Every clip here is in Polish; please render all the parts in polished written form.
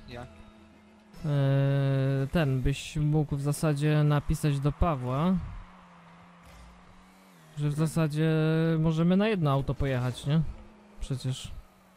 Ja. Ten byś mógł w zasadzie napisać do Pawła, że w zasadzie możemy na jedno auto pojechać, nie? Przecież.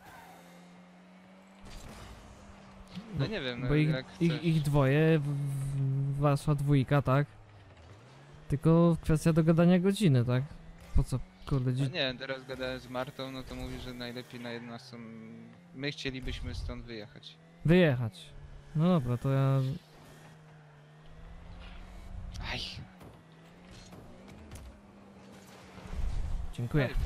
No nie wiem, no Bo jak chcesz. ich dwoje, wasza dwójka, tak? Tylko kwestia dogadania godziny, tak? Po co, kurde, No nie, teraz gadałem z Martą, no to mówi, że najlepiej na 11. My chcielibyśmy stąd wyjechać. wyjechać. No dobra, to ja... Aj. Dziękuję. Aj,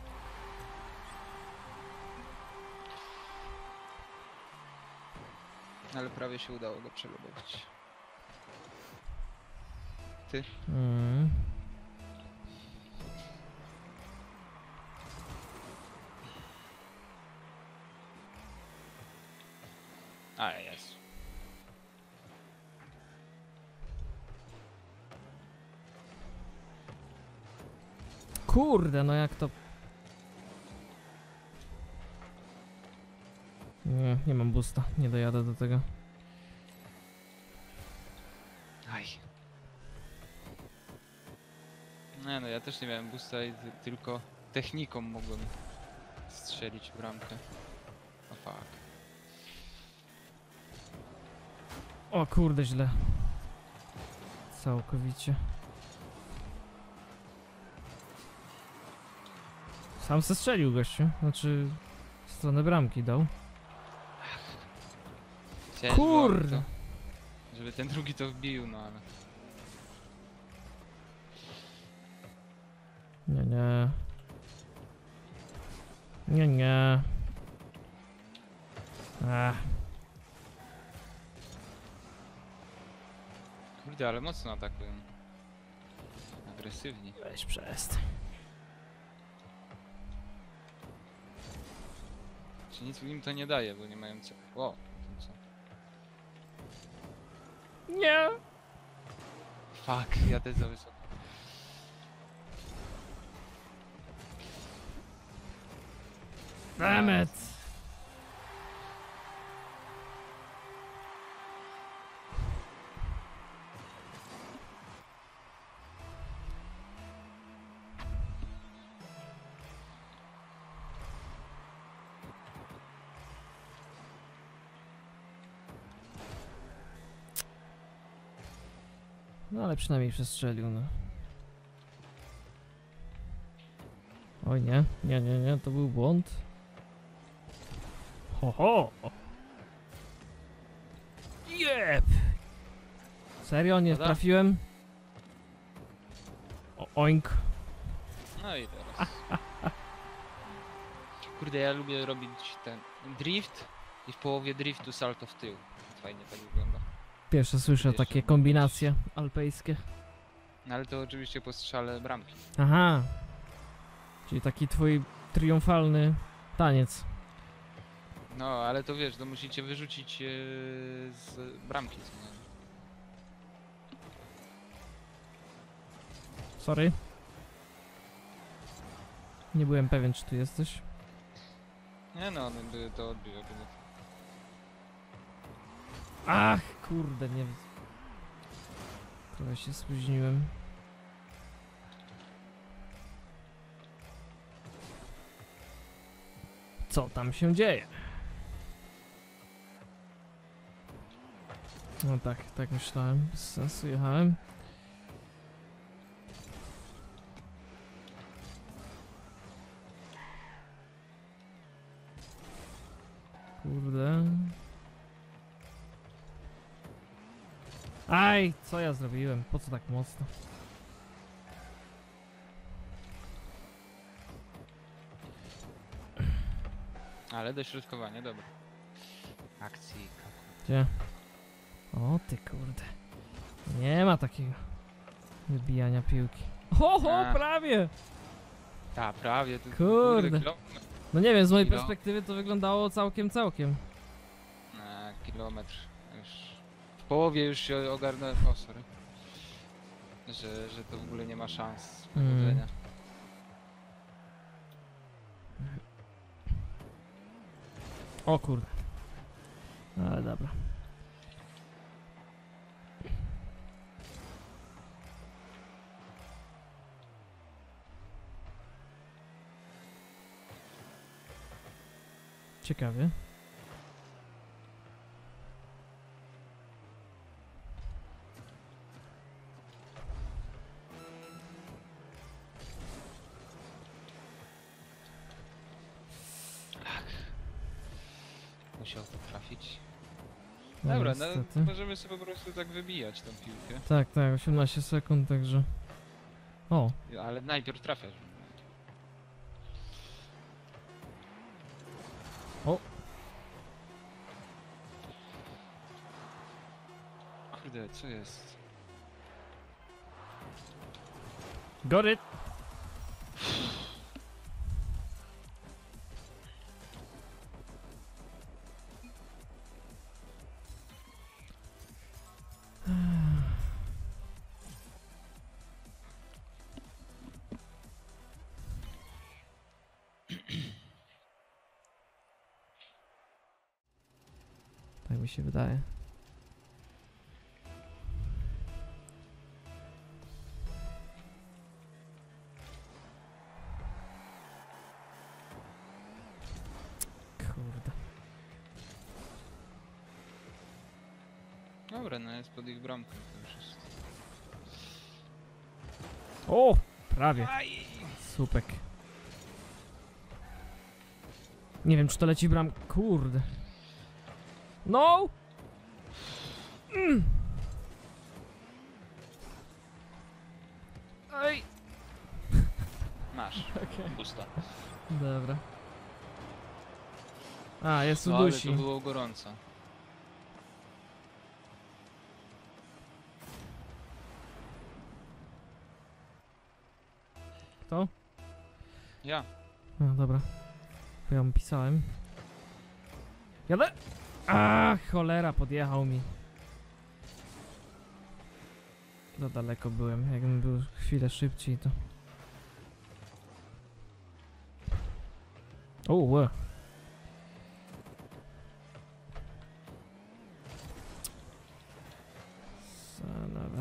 ale prawie się udało go przelobować. Ty? Mm. A, jest. Kurde, no jak to... Nie mam boosta, nie dojadę do tego. Aj. Nie no, ja też nie miałem boosta i tylko techniką mogłem strzelić w bramkę. O fuck. O kurde, źle. Całkowicie. Sam se strzelił gościu, znaczy w stronę bramki dał. Chciałem, Kurde! żeby ten drugi to wbił, no ale... Nie, nie. Nie, nie. Ach, Kurde, ale mocno atakują. Agresywni. weź przestań. Czy nic im to nie daje, bo nie mają co... O, to co? Nie! Fuck, jadę za wysoko. Dammit! No ale przynajmniej przestrzelił, no. Oj nie, nie, nie, nie, to był błąd. Ho, ho! Jep! Serio, nie Dobra. trafiłem? Oink. No i teraz. Kurde, ja lubię robić ten drift i w połowie driftu salto w tył. Fajnie tak wygląda. Pierwsze słyszę Jeszcze takie kombinacje alpejskie. No ale to oczywiście po strzale bramki. Aha. Czyli taki twój triumfalny taniec. No, ale to wiesz, to musicie wyrzucić z bramki. Co nie? Sorry. Nie byłem pewien, czy tu jesteś. Nie no, one by to odbiły. Ach, kurde, nie... Trochę się spóźniłem. Co tam się dzieje? No tak myślałem. Bez sensu jechałem. Kurde. Aj, co ja zrobiłem? Po co tak mocno? Ale dośrodkowanie, dobra. Akcji. Gdzie? O ty kurde. Nie ma takiego wybijania piłki. Ho, A. prawie! Ta, prawie. To Kurde. No nie wiem, z mojej Kilo. perspektywy to wyglądało całkiem. Kilometr. Już w połowie już się ogarnąłem. O, sorry. Że to w ogóle nie ma szans powodzenia. O kurde. Ale dobra. Ciekawie. Musiał to trafić. No, Dobra, no niestety. możemy sobie po prostu tak wybijać tą piłkę. Tak, tak, 18 sekund, także... O, Ale najpierw trafiasz. O. Kurde, co jest? got it! Tak mi się wydaje. Kurde. Dobra, no jest pod ich bramką to już jest. O! Prawie. Aj! Supek. Nie wiem, czy to leci bram... Kurde. No! Ej! Masz. Okej. Pusta. Dobra. A, jest u No, ale Dusi. to było gorąco. Kto? Ja. No, dobra. Bo ja mu pisałem. Jadę! A, cholera, podjechał mi. Za daleko byłem. Jakbym był chwilę szybciej, to... O, łe. Dobra.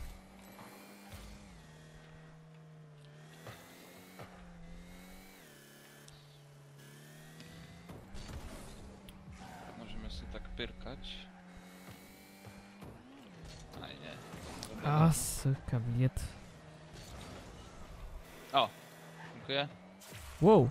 Możemy sobie tak pyrkać. Aj nie. Dobra. A, syka, bilet. O! Dziękuję. Wow.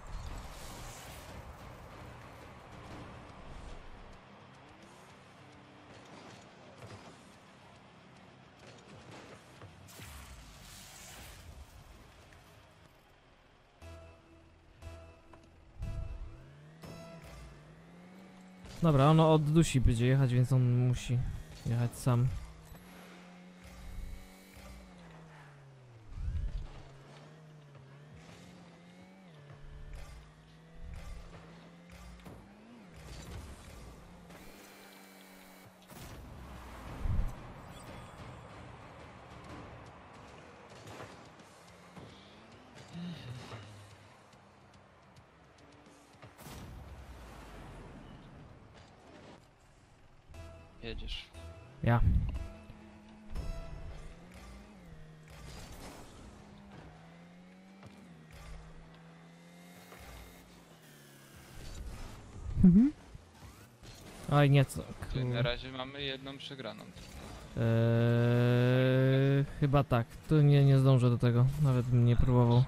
Dobra, ono od Dusi będzie jechać, więc on musi jechać sam. Jedziesz. Ja. Oj, nieco. Czyli na razie mamy jedną przegraną. Chyba tak. Tu nie zdążę do tego. Nawet bym nie próbował.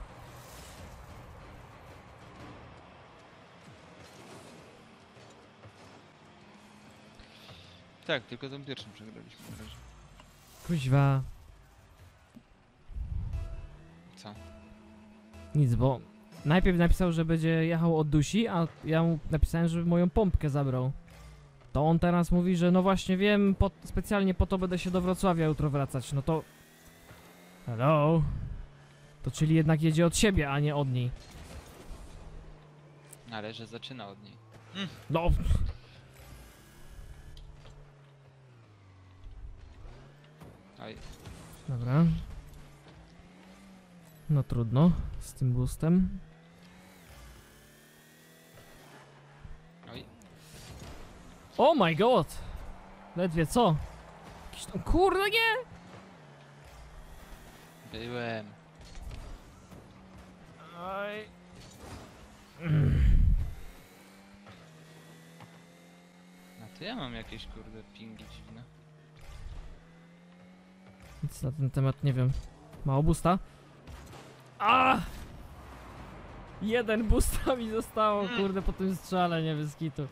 Tak, tylko tą pierwszą przegraliśmy na razie. Kuźwa. Co? Nic, bo najpierw napisał, że będzie jechał od Dusi, a ja mu napisałem, żeby moją pompkę zabrał. To on teraz mówi, że no właśnie wiem, specjalnie po to będę się do Wrocławia jutro wracać. No to... Hello? To czyli jednak jedzie od siebie, a nie od niej. Ale że zaczyna od niej. No... Oj. Dobra. No trudno z tym boostem. Oj. Oh my god! Ledwie co? Jakiś tam, kurde nie! Byłem. Aj. A to ja mam jakieś kurde pingi dziwne. Nic na ten temat nie wiem. Mało busta? A! Jeden busta mi zostało, kurde, po tym strzale, nie bez kitu.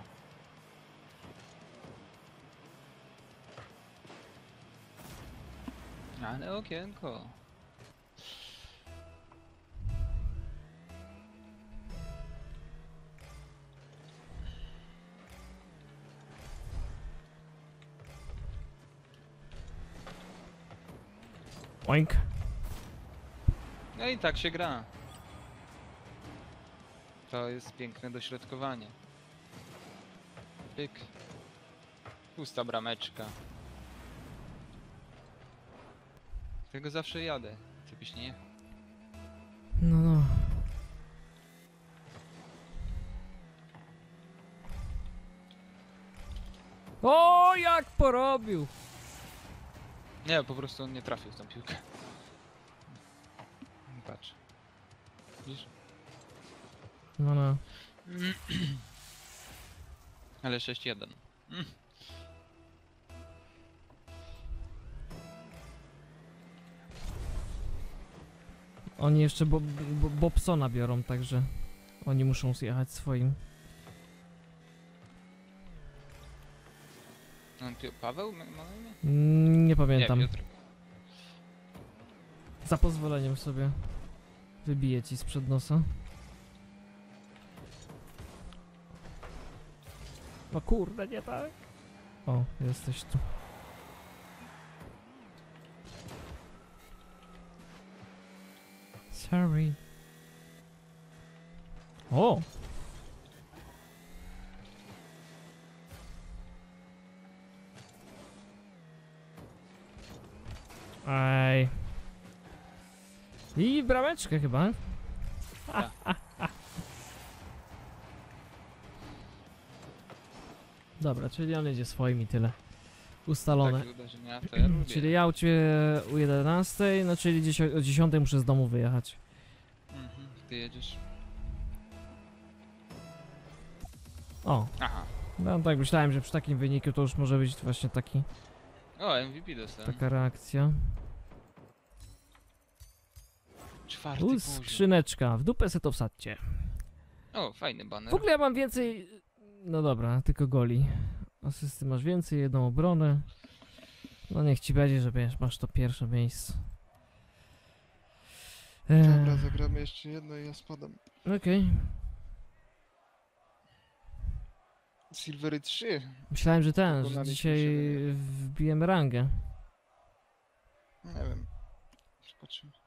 Ale okienko. Oink. No i tak się gra. To jest piękne dośrodkowanie. Pyk. Pusta brameczka. Tego zawsze jadę. Ty byś nie jechał. No, no. O, jak porobił! Nie, po prostu on nie trafił w tą piłkę. Patrz. Widzisz? No, no. Ale 6-1. Oni jeszcze Bobsona biorą, także oni muszą zjechać swoim. No, Paweł ma na imię? Nie pamiętam. Nie, Piotr. Za pozwoleniem sobie wybiję ci sprzed nosa. No kurde, nie tak. O, jesteś tu. Sorry. O! Ej. I brameczkę chyba. Tak. Dobra, czyli on jedzie swoim i tyle. Ustalone. Takie uderzenia to ja lubię. Czyli ja u ciebie u 11, no czyli o 10 muszę z domu wyjechać. Ty jedziesz. O, Aha. no tak myślałem, że przy takim wyniku to już może być właśnie O, MVP dostałem. taka reakcja. Czwarty Tu poziom. skrzyneczka, w dupę se to wsadźcie. O, fajny baner. W ogóle ja mam więcej... No dobra, tylko goli. Asysty masz więcej, jedną obronę. No niech ci będzie, że masz to pierwsze miejsce. Dobra, zagramy jeszcze jedno i ja spadam. Okej. Silvery 3. Myślałem, że że Pokonaliśmy dzisiaj się, wbijemy rangę. Nie wiem. Zobaczymy.